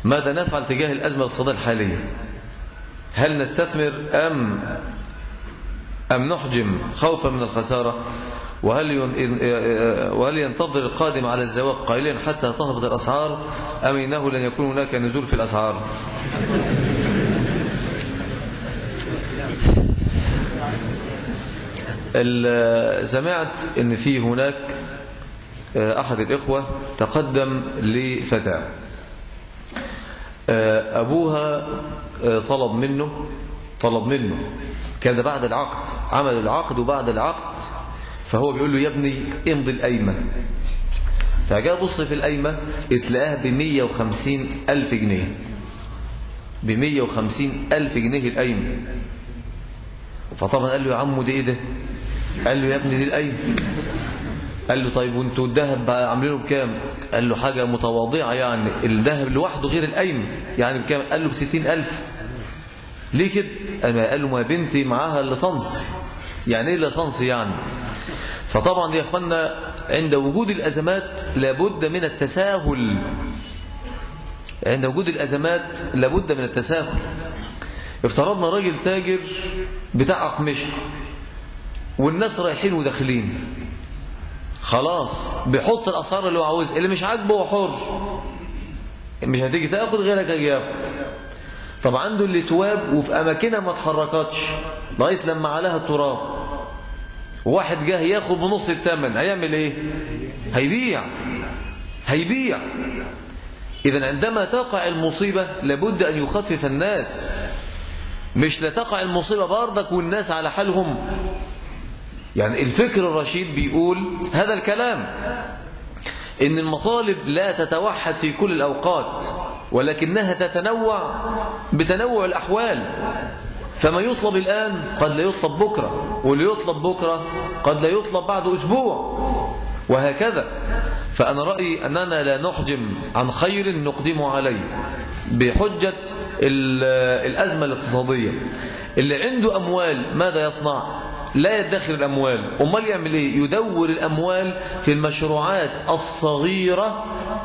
ماذا نفعل تجاه الأزمة الاقتصادية الحالية؟ هل نستثمر أم نحجم خوفا من الخسارة؟ وهل ينتظر القادم على الزواج قليلا حتى تهبط الأسعار أم إنه لن يكون هناك نزول في الأسعار؟ سمعت أن في هناك أحد الإخوة تقدم لفتاة أبوها طلب منه كان بعد العقد، عمل العقد وبعد العقد فهو بيقول له يا ابني امضي القايمة. فجاء بص في القايمة اتلاقاها ب150,000 جنيه، ب150,000 جنيه القايمة. فطبعا قال له يا عمو دي ايه ده؟ قال له يا ابني دي القايمة. قال له طيب وانتوا الذهب بقى عاملينه بكام؟ قال له حاجة متواضعة، يعني الذهب لوحده غير القايمة، يعني بكام؟ قال له ب60,000. ليه كده؟ قال له ما بنتي معاها الليسانس. يعني ايه الليسانس يعني؟ فطبعا يا اخوانا عند وجود الأزمات لابد من التساهل، عند وجود الأزمات لابد من التساهل. افترضنا راجل تاجر بتاع أقمشة والناس رايحين وداخلين، خلاص بيحط الأسعار اللي هو عاوزها، اللي مش عاجبه هو حر، مش هتيجي تاخد غيرك هيجي ياخد. طب عنده اللي تواب وفي أماكنها ما اتحركتش لغاية لما عليها تراب، واحد جاه ياخد بنص الثمن، هيعمل ايه؟ هيبيع. إذن عندما تقع المصيبة لابد أن يخفف الناس، مش لا تقع المصيبة باردك والناس على حالهم. يعني الفكر الرشيد بيقول هذا الكلام، إن المطالب لا تتوحد في كل الأوقات ولكنها تتنوع بتنوع الأحوال. فما يطلب الآن قد لا يطلب بكرة، واللي يطلب بكرة قد لا يطلب بعد أسبوع، وهكذا. فأنا رأيي أننا لا نحجم عن خير نقدم عليه بحجة الأزمة الاقتصادية. اللي عنده أموال ماذا يصنع؟ لا يدخر الأموال، أمال يعمل إيه؟ يدور الأموال في المشروعات الصغيرة،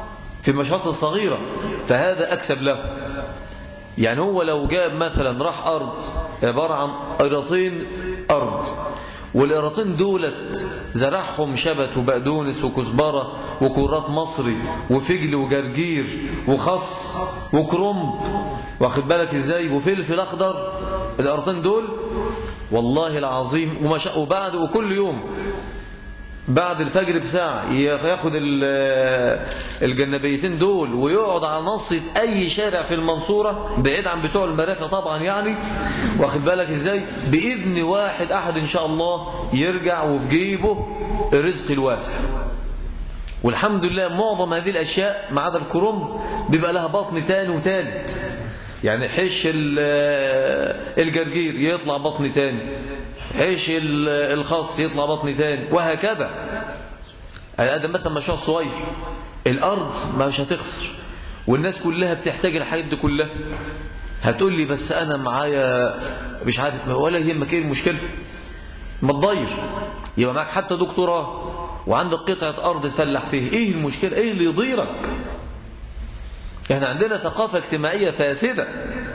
فهذا أكسب له. يعني هو لو جاب مثلا راح أرض عبارة عن قيراطين أرض، والقيراطين دولت زرعهم شبت وبقدونس وكزبرة وكرات مصري وفجل وجرجير وخس وكرنب، واخد بالك ازاي، وفلفل أخضر، القيراطين دول والله العظيم وكل يوم بعد الفجر بساعة ياخد الجنبيتين دول ويقعد على نصة أي شارع في المنصورة بعيد عن بتوع المرافق طبعا، يعني واخد بالك ازاي، بإذن واحد أحد إن شاء الله يرجع وفي جيبه الرزق الواسع. والحمد لله معظم هذه الأشياء ما عدا الكرنب بيبقى لها بطن تاني وتالت، يعني حش الجرجير يطلع بطن تاني، حش الخاص يطلع بطن تاني، وهكذا. هذا مثلا مشروع صغير، الأرض مش هتخسر والناس كلها بتحتاج الحاجات دي كلها. هتقول لي بس أنا معايا مش عارف، ولا يهمك ايه المشكلة، ما تضير، يبقى معاك حتى دكتوراه وعندك قطعة أرض تفلح فيه، ايه المشكلة؟ ايه اللي يضيرك؟ احنا عندنا ثقافة اجتماعية فاسدة.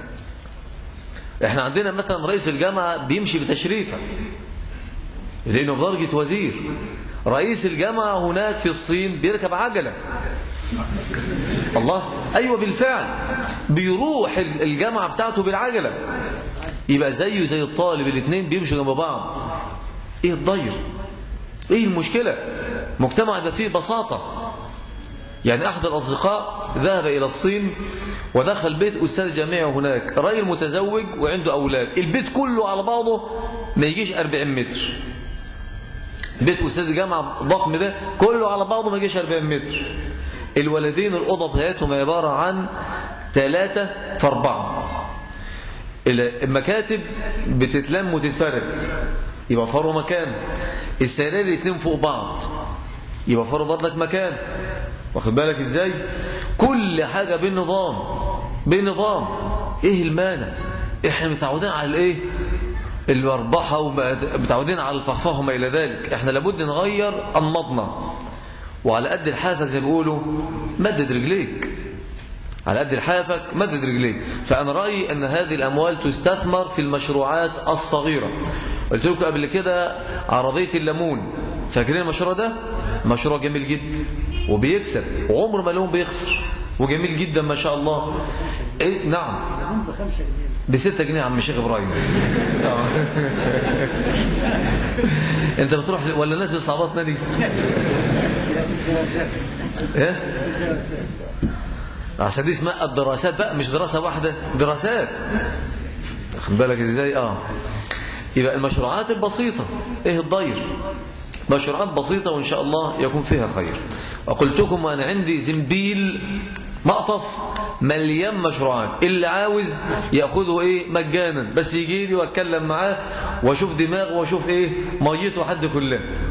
احنا عندنا مثلا رئيس الجامعة بيمشي بتشريفه لأنه بدرجة وزير. رئيس الجامعة هناك في الصين بيركب عجلة. الله، أيوة بالفعل بيروح الجامعة بتاعته بالعجلة، يبقى زيه زي الطالب، الاثنين بيمشوا جنب بعض. ايه الضير؟ ايه المشكلة؟ مجتمع يبقى فيه بساطة. يعني أحد الأصدقاء ذهب إلى الصين ودخل بيت أستاذ جامعي هناك، راجل متزوج وعنده أولاد، البيت كله على بعضه ما يجيش 40 متر. بيت أستاذ جامعة ضخم ده كله على بعضه ما يجيش 40 متر. الولدين الأوضة بتاعتهم عبارة عن 3 في 4. المكاتب بتتلم وتتفرد يبقى فروا مكان، السرير 2 فوق بعض يبقى فروا برضك مكان، واخد بالك ازاي؟ كل حاجة بالنظام. ايه المانع؟ احنا متعودين على الايه؟ الاربحة ومتعودين على الفخفخة وما الى ذلك. احنا لابد نغير انماطنا، وعلى قد الحافك زي ما بيقولوا مدد رجليك. على قد لحافك مدد رجليك. فأنا رأيي أن هذه الأموال تستثمر في المشروعات الصغيرة. قلت لكم قبل كده عربية الليمون، فاكرين المشروع ده؟ مشروع جميل جدا وبيكسب وعمر ما لهم بيخسر وجميل جدا ما شاء الله. إيه؟ نعم ب6 جنيه يا عم الشيخ إبراهيم. أنت بتروح ولا الناس بتصعباتنا دي؟ إيه؟ عشان دي اسمها الدراسات بقى، مش دراسة واحدة، دراسات. خد بالك ازاي؟ يبقى المشروعات البسيطة، ايه الضير؟ مشروعات بسيطة وان شاء الله يكون فيها خير. وقلت لكم انا عندي زنبيل مقطف مليان مشروعات، اللي عاوز ياخذه ايه مجانا، بس يجي لي واتكلم معاه واشوف دماغه واشوف ايه ميته حد كله.